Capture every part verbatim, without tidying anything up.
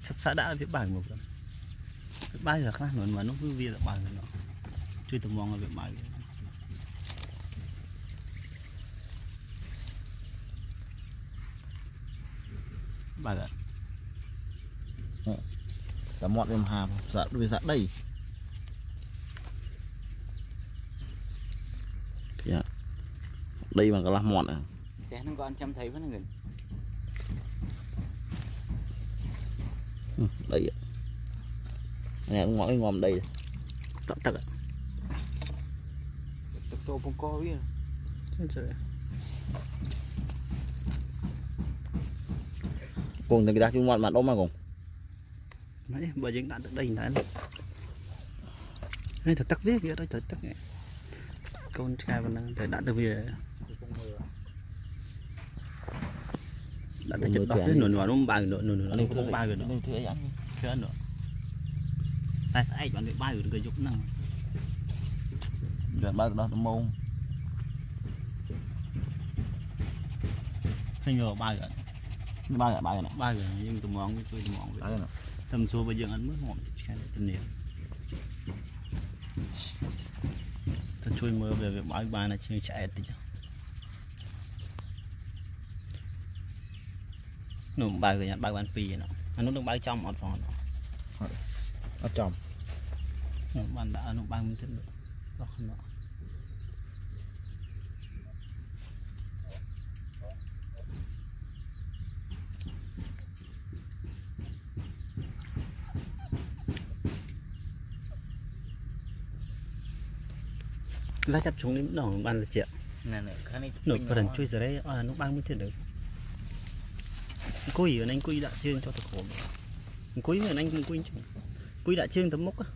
xã đã biết bài một bài giờ khác nữa mà nó cứ việc bài nó chui tầm mong là việc bài bài ạ cả mọt em hà dạ đuôi dạ đây dạ đây mà có làm mọt à thế nó còn chăm thấy vẫn người đây nè ngõ cái ngòm đây tận tận ạ tô bông co biết cùng người ta chung mọt mà đâu mà cùng mấy bởi những đạn đây này đây thật tắc viết kia đây thật tắc con trai vẫn đang thời đạn từ về đạn từ chụp đó viết nửa nửa nó ba nửa nửa nửa nó không ba người nữa cái nữa tại sao anh bạn bị ba người người dục năng giờ ba đó nó mông hay nhờ ba người ba người ba người này ba người nhưng tụi mong tôi mong thầm số bây giờ ăn mất ngọn cái tình niệm thật chui mơ về việc bãi ba này chơi chạy tí chứ nó ba người nhận ba ban pì nó anh nó được ba trong một phòng nó ở trong bạn đã nó ba mươi chân được đó không đó lá chặt chúng đến đỏ ban là triệu nổi phần chui ra đấy à, nó ba mươi thiên được cùi ở anh cùi đã chương cho thật khổ cùi mà anh cùi cùi đã chương tấm mốc á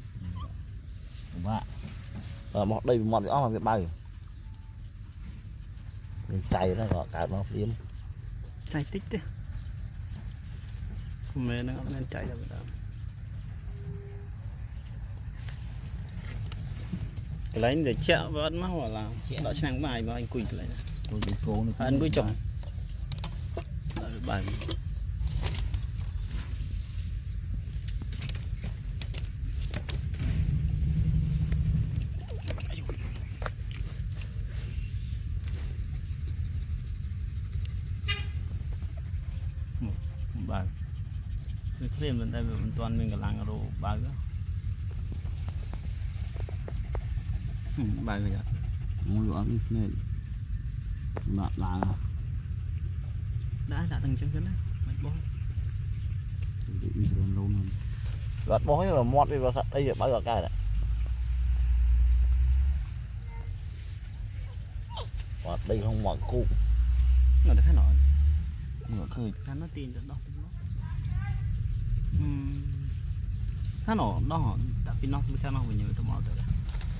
ở một đây một cái việc bay chạy nó gọi cả nó phím chạy tích thế mẹ nó nên chạy ra bên lấy để chợ vẫn mắc hoặc là đó sang bài mà anh quỳ lại anh quỳ chồng bài bài thêm bên đây mình toàn mình cả làng đồ bài nữa bài người ạ mua lúa này là là đã đã từng chân chân đấy bó gọt bó là mót đi vào sạch đây giờ bao giờ cái này gọt đây không mọt cu nó được cái nọ ngựa khơi nó tiền đó cái nọ đó tại vì nó mới cho nó mình nhiều tao mò từ đây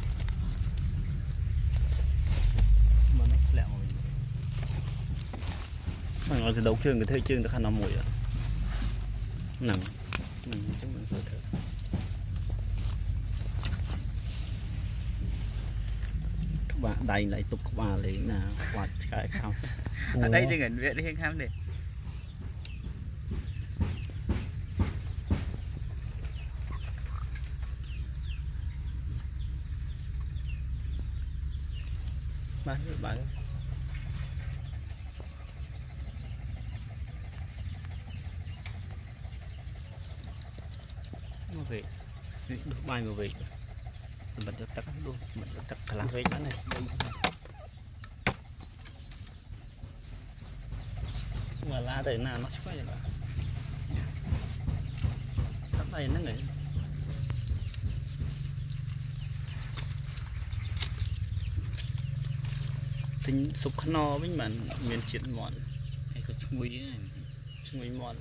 mà nó lẹo mình nó sẽ đấu trường cái thời trường được khăn nó mùi à nặng mình chúng mình thử các bạn đây lại tục các bạn lấy là quạt cái không ở đây thì ngẩn viện đi khám để ba ba nó về được bài mà về mình bật tắt luôn mình bật tắt cả làng về bán này mà lá đây nào nó phải là tắt đây nó này tính sụp khăn no với bạn miền chuyện mòn hay có chung quý chung quý mòn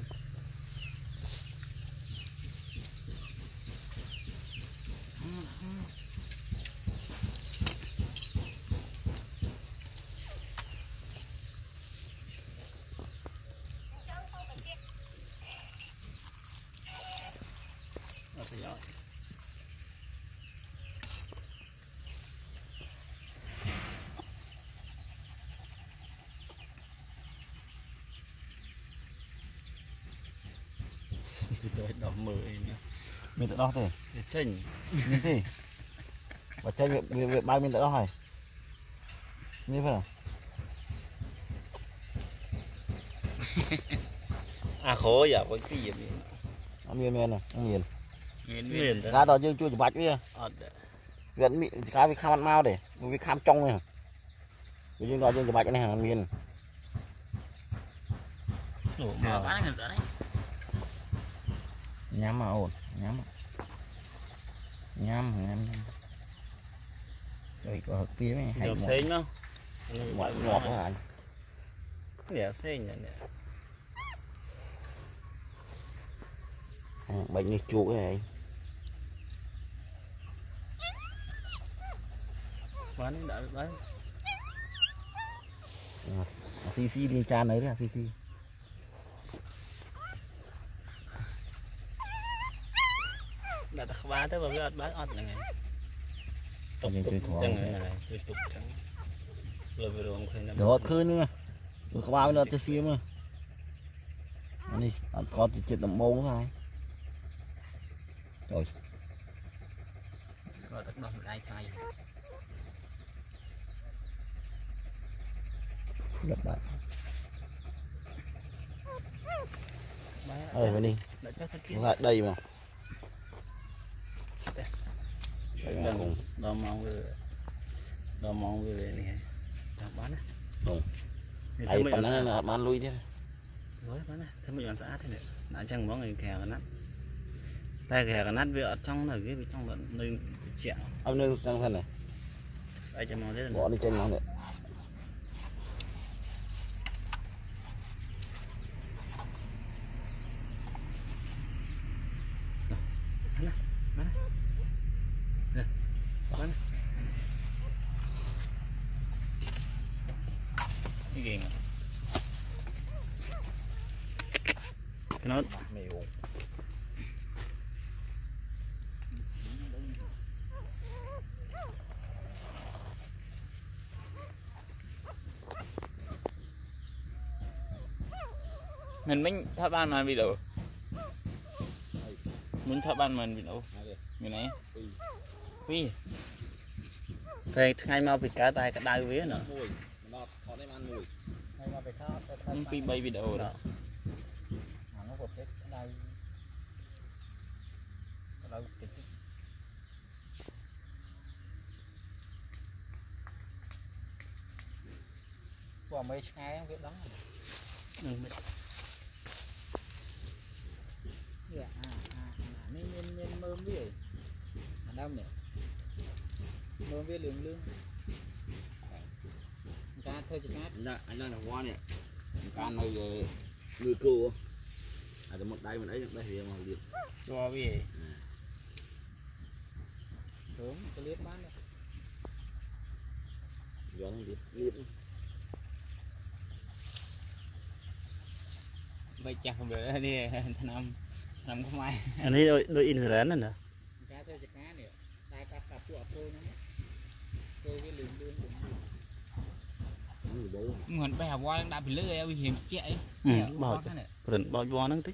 rồi đầm mười mình tự đó thế chênh như thế và chơi việc việc việc bay mình tự đó hay như thế nào à khó giờ có cái gì ăn miên miên này ăn miên miền miền cá đó dương chui chỉ bạch với việc bị cá bị kham ăn mau để vì kham trong này dương đó dương chỉ bạch cái này ăn miên bán người đấy nhắm mà ổn nhắm nhắm nhắm rồi có tí này hay được ngọt xinh không ngọt ngọt quá anh đẹp xinh nhỉ bệnh như chuột này bán đã đấy xì xì đi chan đấy đấy xì xì đã tắc bán tới vào cái bán ọt là ngày tục tục chẳng này tục tục chẳng rồi vừa rồi không được ọt khơi nữa được không bao giờ xì mà anh đi ăn có thì chết làm mông thôi rồi rồi tắc đom lại cay lật bạn ơi bên đi lại đây mà đừng đo mong về đo mong về này bán đúng đây bán nó là bán lui đi rồi bán này thế mới xã thế này đã chẳng món người kèo nát tay kèo nát về ở trong là cái trong là nơi chẹo ông nơi trong thân này ai cho mong thế bỏ đi trên nó nữa cái gì cái nó mèo mình mình tháp ban mà bị đâu mình tháp ban mình bị đâu như này phi thì ngay mau bị cá tay cả đai vía nữa mình phi bay bị đâu đó qua mấy ngày việc đó dạ à à nên nên nên mơ biết ở đâu nhỉ mơ biết lương lương cá thôi chứ cá anh anh đang là hoa nè cá này nuôi cừu à một đây mình ấy đây thì mà được cho về đúng cái liếp bán này gió nó liếp liếp bây chặt bữa đi năm năm không ai anh ấy đôi đôi in rồi nè cá thôi chứ cá này đại cá cặp chuột thôi nữa tôi cái lương lương mình bây giờ qua đã bị lưỡi bị hiểm chạy bao rừng bao vô nó tích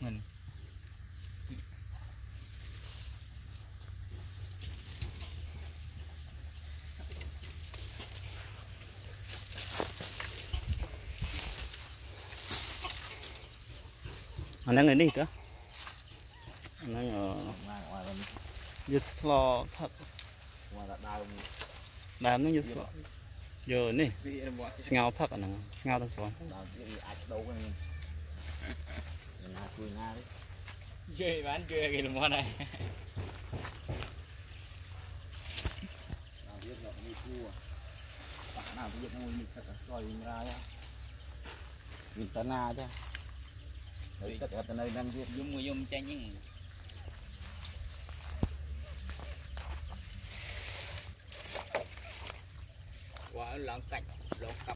anh đang ở đây nữa anh đang ở giật lò thật đàm nó giật lò giờ nè ngao thật à nè ngao thật xoắn chơi bán chơi cái món này nào bây giờ mua mình thật rồi mình ra nhá mình ta na chứ đấy tất cả từ đây đang viết dùng dùng tranh những quá lỏng cạnh lỏng cặp